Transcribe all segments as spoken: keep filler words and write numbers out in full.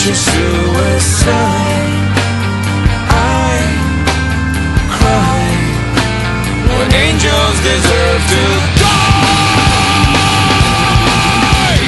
self-righteous suicide. I cry when angels deserve to die.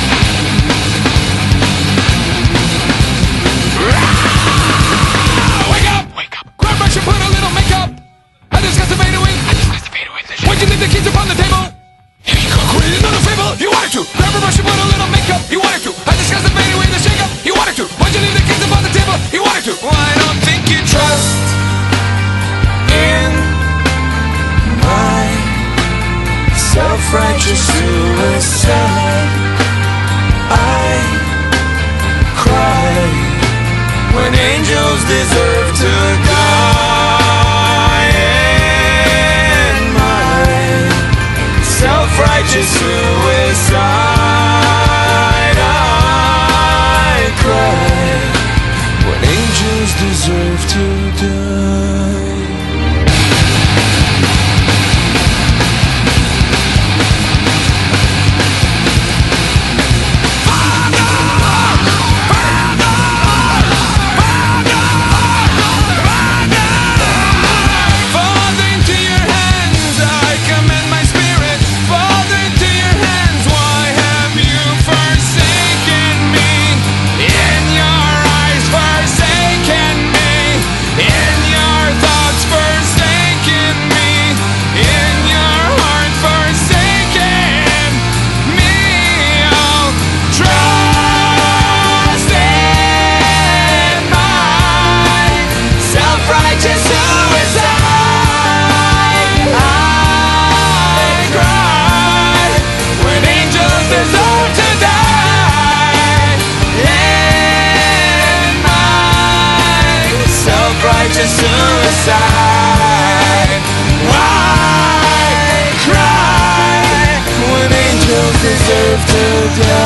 Wake up! Wake up! Grab brush and put a little makeup. I discussed the fade away. I discussed the fade away. Why'd you leave the keys upon the table? Here you go, create another fable. You wanted to grab a brush and put a little makeup. You wanted to. I discussed the fade away, the shake up. You wanted to. Why'd you leave the keys upon the table? You wanted to. Well, I don't think you trust in my self-righteous suicide. I cry when angels deserve to die. In my self-righteous suicide, I cry when angels deserve to die. Suicide. Why cry when angels deserve to die?